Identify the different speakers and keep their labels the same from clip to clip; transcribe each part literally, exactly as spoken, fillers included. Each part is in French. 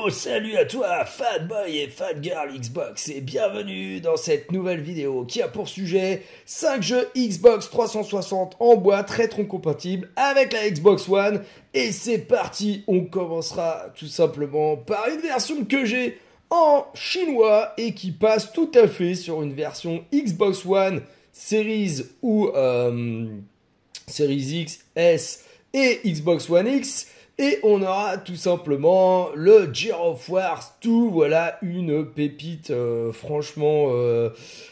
Speaker 1: Yo, salut à toi, fanboy et fangirl Xbox, et bienvenue dans cette nouvelle vidéo qui a pour sujet cinq jeux Xbox trois cent soixante en boîte rétro-compatibles avec la Xbox One. Et c'est parti, on commencera tout simplement par une version que j'ai en chinois et qui passe tout à fait sur une version Xbox One Series ou euh, Series X, S et Xbox One X. Et on aura tout simplement le Gears of War deux, voilà une pépite euh, franchement euh,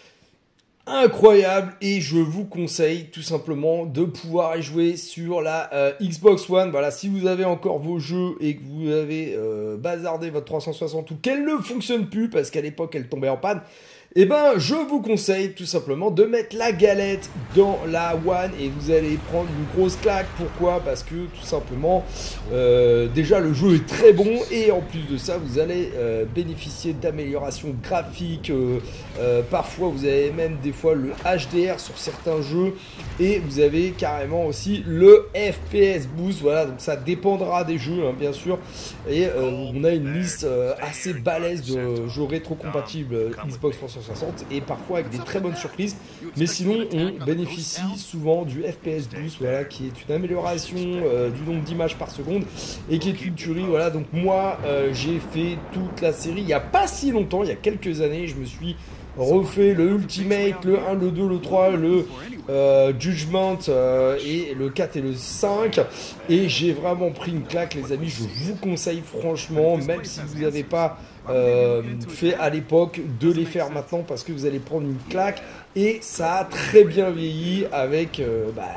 Speaker 1: incroyable. Et je vous conseille tout simplement de pouvoir y jouer sur la euh, Xbox One. Voilà, si vous avez encore vos jeux et que vous avez euh, bazardé votre trois cent soixante ou qu'elle ne fonctionne plus parce qu'à l'époque elle tombait en panne, eh ben, je vous conseille tout simplement de mettre la galette dans la One et vous allez prendre une grosse claque. Pourquoi ? Parce que tout simplement, euh, déjà le jeu est très bon et en plus de ça, vous allez euh, bénéficier d'améliorations graphiques. Euh, euh, parfois, vous avez même des fois le H D R sur certains jeux et vous avez carrément aussi le F P S boost. Voilà, donc ça dépendra des jeux, hein, bien sûr. Et euh, on a une liste euh, assez balèze de jeux rétro-compatibles Xbox trois cent soixante et parfois avec des très bonnes surprises, mais sinon on bénéficie souvent du F P S boost, voilà, qui est une amélioration euh, du nombre d'images par seconde et qui est une tuerie. Voilà, donc moi euh, j'ai fait toute la série il n'y a pas si longtemps, il y a quelques années, je me suis refait le Ultimate, le un, le deux, le trois, le euh, Judgment euh, et le quatre et le cinq, et j'ai vraiment pris une claque, les amis. Je vous conseille franchement, même si vous n'avez pas euh, fait à l'époque, de les faire maintenant parce que vous allez prendre une claque et ça a très bien vieilli avec euh, bah,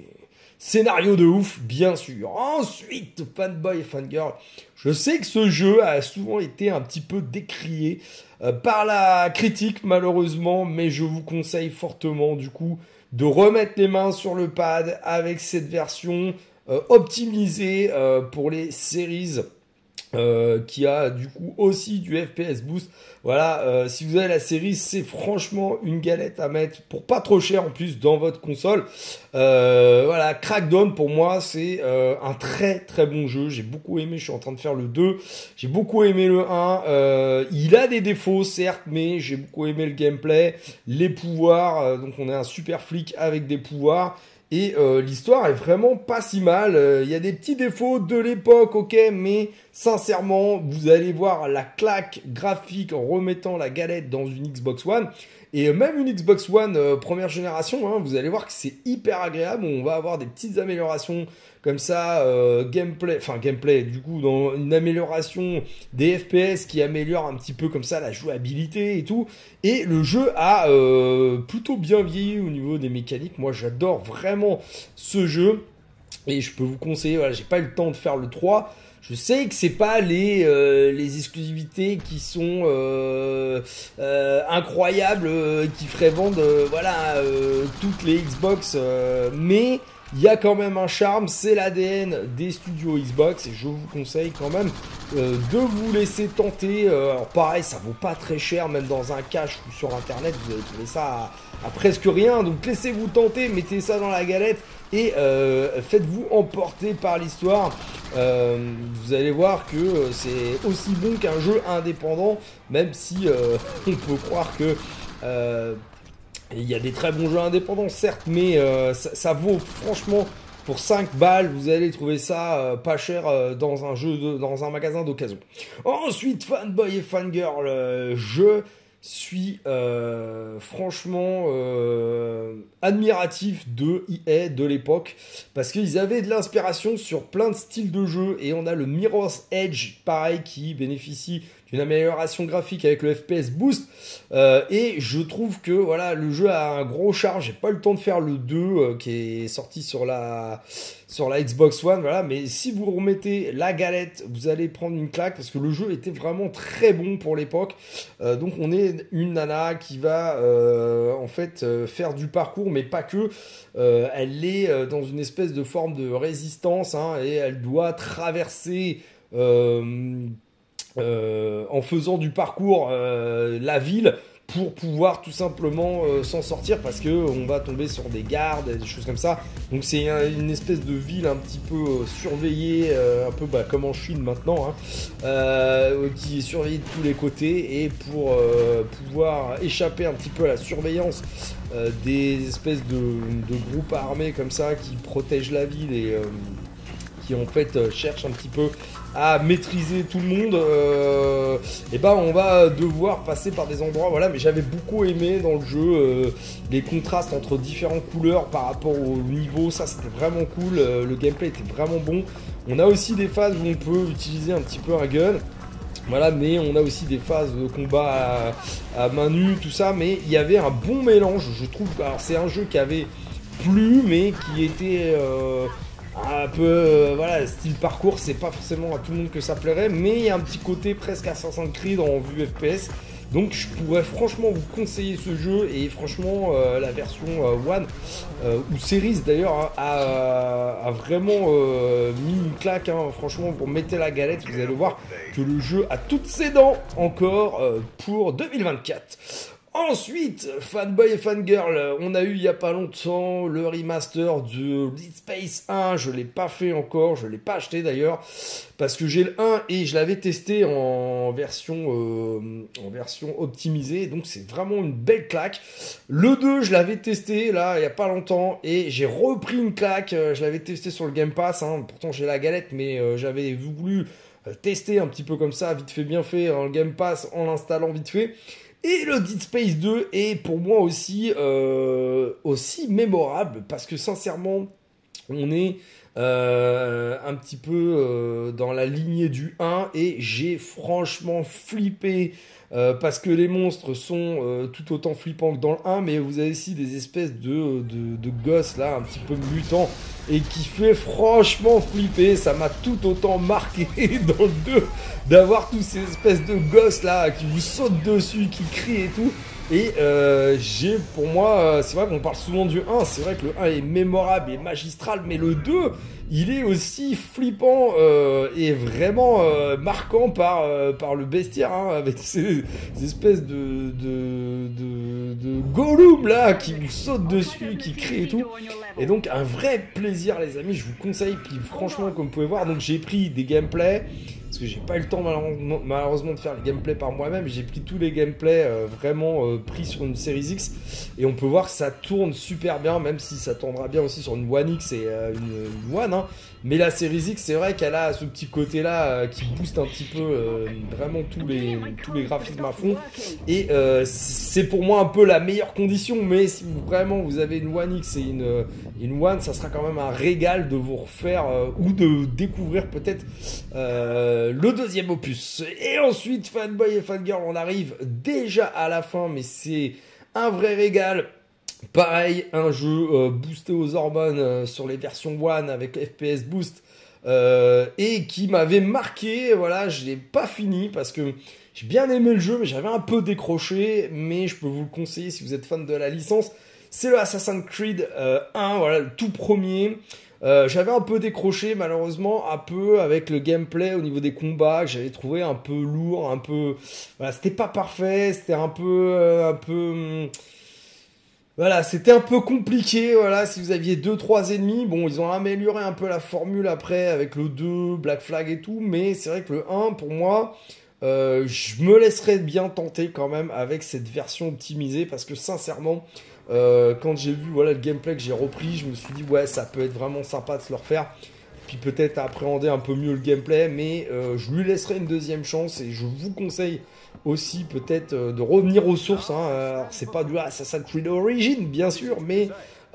Speaker 1: scénario de ouf, bien sûr. Ensuite, fanboy et fangirl, je sais que ce jeu a souvent été un petit peu décrié euh, par la critique, malheureusement, mais je vous conseille fortement, du coup, de remettre les mains sur le pad avec cette version euh, optimisée euh, pour les séries. Euh, qui a du coup aussi du F P S boost. Voilà, euh, si vous avez la série, c'est franchement une galette à mettre pour pas trop cher en plus dans votre console. Euh, voilà, Crackdown pour moi c'est euh, un très très bon jeu. J'ai beaucoup aimé, je suis en train de faire le deux. J'ai beaucoup aimé le un. Euh, il a des défauts certes, mais j'ai beaucoup aimé le gameplay, les pouvoirs. Euh, donc on est un super flic avec des pouvoirs. Et euh, l'histoire est vraiment pas si mal. Il euh, y a des petits défauts de l'époque, ok, mais sincèrement, vous allez voir la claque graphique en remettant la galette dans une Xbox One. Et même une Xbox One euh, première génération, hein, vous allez voir que c'est hyper agréable. On va avoir des petites améliorations comme ça, euh, gameplay, enfin gameplay, du coup, dans une amélioration des F P S qui améliore un petit peu comme ça la jouabilité et tout. Et le jeu a euh, plutôt bien vieilli au niveau des mécaniques. Moi, j'adore vraiment ce jeu et je peux vous conseiller. Voilà, j'ai pas eu le temps de faire le trois. Je sais que c'est pas les euh, les exclusivités qui sont euh, euh, incroyables, euh, qui feraient vendre euh, voilà euh, toutes les Xbox, euh, mais il y a quand même un charme, c'est l'A D N des studios Xbox et je vous conseille quand même euh, de vous laisser tenter. Euh, alors pareil, ça vaut pas très cher, même dans un cache ou sur internet, vous allez trouver ça à, à presque rien. Donc laissez-vous tenter, mettez ça dans la galette et euh, faites-vous emporter par l'histoire. Euh, vous allez voir que euh, c'est aussi bon qu'un jeu indépendant, même si euh, on peut croire que euh, il y a des très bons jeux indépendants, certes, mais euh, ça, ça vaut franchement pour cinq balles, vous allez trouver ça euh, pas cher euh, dans un jeu, de, dans un magasin d'occasion. Ensuite, fanboy et fangirl, euh, je suis euh, franchement euh, admiratif de E A de l'époque parce qu'ils avaient de l'inspiration sur plein de styles de jeux et on a le Mirror's Edge, pareil, qui bénéficie une amélioration graphique avec le F P S boost euh, et je trouve que voilà, le jeu a un gros charme. J'ai pas eu le temps de faire le deux euh, qui est sorti sur la sur la Xbox One, voilà, mais si vous remettez la galette, vous allez prendre une claque parce que le jeu était vraiment très bon pour l'époque. Euh, donc on est une nana qui va euh, en fait euh, faire du parcours, mais pas que. Euh, elle est euh, dans une espèce de forme de résistance, hein, et elle doit traverser euh, Euh, en faisant du parcours euh, la ville pour pouvoir tout simplement euh, s'en sortir, parce que on va tomber sur des gardes, des choses comme ça. Donc c'est un, une espèce de ville un petit peu euh, surveillée, euh, un peu bah, comme en Chine maintenant, hein, euh, qui est surveillée de tous les côtés, et pour euh, pouvoir échapper un petit peu à la surveillance euh, des espèces de, de groupes armés comme ça qui protègent la ville et euh, qui en fait euh, cherchent un petit peu à maîtriser tout le monde, euh, et ben on va devoir passer par des endroits, voilà. Mais j'avais beaucoup aimé dans le jeu euh, les contrastes entre différentes couleurs par rapport au niveau, ça c'était vraiment cool, euh, le gameplay était vraiment bon. On a aussi des phases où on peut utiliser un petit peu un gun, voilà, mais on a aussi des phases de combat à, à main nue, tout ça, mais il y avait un bon mélange, je trouve. Alors c'est un jeu qui avait plu, mais qui était euh, un peu, euh, voilà, style parcours, c'est pas forcément à tout le monde que ça plairait, mais il y a un petit côté presque Assassin's Creed en vue F P S. Donc je pourrais franchement vous conseiller ce jeu, et franchement euh, la version euh, One euh, ou Series d'ailleurs hein, a, a vraiment euh, mis une claque, hein. Franchement, vous mettez la galette, vous allez voir que le jeu a toutes ses dents encore euh, pour deux mille vingt-quatre. Ensuite, Fanboy et Fangirl, on a eu il y a pas longtemps le remaster de Dead Space un, je l'ai pas fait encore, je l'ai pas acheté d'ailleurs, parce que j'ai le un et je l'avais testé en version, euh, en version optimisée, donc c'est vraiment une belle claque. Le deux, je l'avais testé là il y a pas longtemps, et j'ai repris une claque, je l'avais testé sur le Game Pass, hein. Pourtant j'ai la galette, mais euh, j'avais voulu tester un petit peu comme ça, vite fait bien fait, hein, le Game Pass en l'installant vite fait. Et le Dead Space deux est pour moi aussi, euh, aussi mémorable, parce que sincèrement, on est euh, un petit peu euh, dans la lignée du un, et j'ai franchement flippé, euh, parce que les monstres sont euh, tout autant flippants que dans le un, mais vous avez aussi des espèces de, de, de gosses là, un petit peu mutants, et qui fait franchement flipper. Ça m'a tout autant marqué dans le deux d'avoir tous ces espèces de gosses là qui vous sautent dessus, qui crient et tout. Et euh, j'ai, pour moi, euh, c'est vrai qu'on parle souvent du un, c'est vrai que le un est mémorable et magistral, mais le deux, il est aussi flippant euh, et vraiment euh, marquant par, euh, par le bestiaire, hein, avec ces, ces espèces de, de, de, de Gollum là qui vous sautent dessus, qui crient et tout. Et donc un vrai plaisir les amis, je vous conseille. Puis franchement, comme vous pouvez voir, donc j'ai pris des gameplays, parce que j'ai pas eu le temps malheureusement, malheureusement de faire les gameplays par moi-même. J'ai pris tous les gameplays euh, vraiment euh, pris sur une Series X, et on peut voir que ça tourne super bien, même si ça tournera bien aussi sur une One X et euh, une, une One, hein. Mais la Series X, c'est vrai qu'elle a ce petit côté là euh, qui booste un petit peu euh, vraiment tous les, tous les graphismes à fond, et euh, c'est pour moi un peu la meilleure condition. Mais si vous, vraiment vous avez une One X et une, une One, ça sera quand même un régal de vous refaire euh, ou de découvrir peut-être euh, le deuxième opus. Et ensuite, Fanboy et Fangirl, on arrive déjà à la fin, mais c'est un vrai régal. Pareil, un jeu euh, boosté aux hormones euh, sur les versions One avec F P S Boost, euh, et qui m'avait marqué. Voilà, je l'ai pas fini parce que j'ai bien aimé le jeu, mais j'avais un peu décroché. Mais je peux vous le conseiller si vous êtes fan de la licence. C'est le Assassin's Creed euh, un, voilà, le tout premier. Euh, j'avais un peu décroché malheureusement, un peu avec le gameplay au niveau des combats, que j'avais trouvé un peu lourd, un peu, voilà, c'était pas parfait, c'était un peu, euh, un peu. Hum, Voilà, c'était un peu compliqué, voilà, si vous aviez deux trois ennemis. Bon, ils ont amélioré un peu la formule après avec le deux, Black Flag et tout, mais c'est vrai que le un, pour moi, euh, je me laisserais bien tenter quand même avec cette version optimisée, parce que sincèrement, euh, quand j'ai vu voilà, le gameplay que j'ai repris, je me suis dit, ouais, ça peut être vraiment sympa de se le refaire, puis peut-être appréhender un peu mieux le gameplay, mais euh, je lui laisserai une deuxième chance, et je vous conseille aussi peut-être euh, de revenir aux sources, hein. Alors c'est pas du Assassin's Creed Origins bien sûr, mais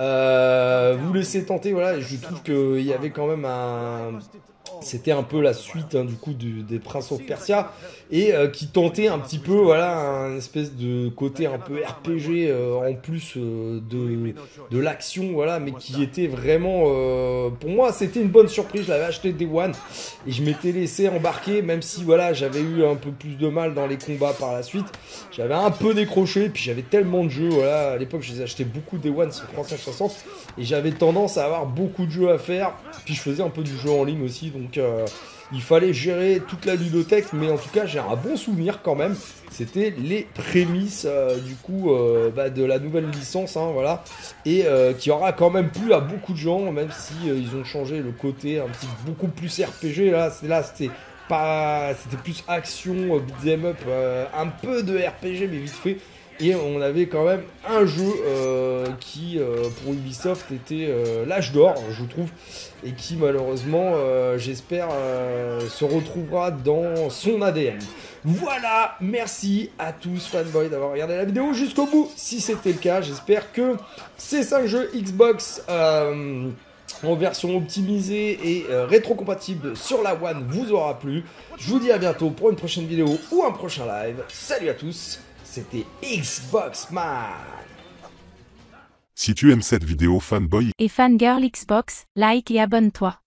Speaker 1: euh, vous laissez tenter, voilà. Je trouve qu'il y avait quand même un, c'était un peu la suite, hein, du coup du, des Prince of Persia, et euh, qui tentait un petit peu, voilà, un espèce de côté un peu R P G euh, en plus euh, de, de l'action, voilà, mais qui était vraiment, euh, pour moi c'était une bonne surprise. Je l'avais acheté Day One et je m'étais laissé embarquer, même si voilà, j'avais eu un peu plus de mal dans les combats par la suite, j'avais un peu décroché, puis j'avais tellement de jeux, voilà, à l'époque je les achetais beaucoup Day One sur trois cent soixante, et j'avais tendance à avoir beaucoup de jeux à faire, puis je faisais un peu du jeu en ligne aussi, donc donc euh, il fallait gérer toute la ludothèque, mais en tout cas j'ai un bon souvenir quand même. C'était les prémices euh, du coup euh, bah, de la nouvelle licence, hein, voilà, et euh, qui aura quand même plu à beaucoup de gens, même si euh, ils ont changé le côté un petit beaucoup plus R P G. Là, c'est là, c'était pas, c'était plus action, euh, beat'em up, euh, un peu de R P G mais vite fait. Et on avait quand même un jeu euh, qui, euh, pour Ubisoft, était euh, l'âge d'or, je trouve, et qui malheureusement, euh, j'espère, euh, se retrouvera dans son A D N. Voilà, merci à tous fanboys d'avoir regardé la vidéo jusqu'au bout. Si c'était le cas, j'espère que ces cinq jeux Xbox euh, en version optimisée et euh, rétro-compatible sur la One vous aura plu. Je vous dis à bientôt pour une prochaine vidéo ou un prochain live. Salut à tous, c'était Xbox Man.
Speaker 2: Si tu aimes cette vidéo fanboy
Speaker 3: et fangirl Xbox, like et abonne-toi.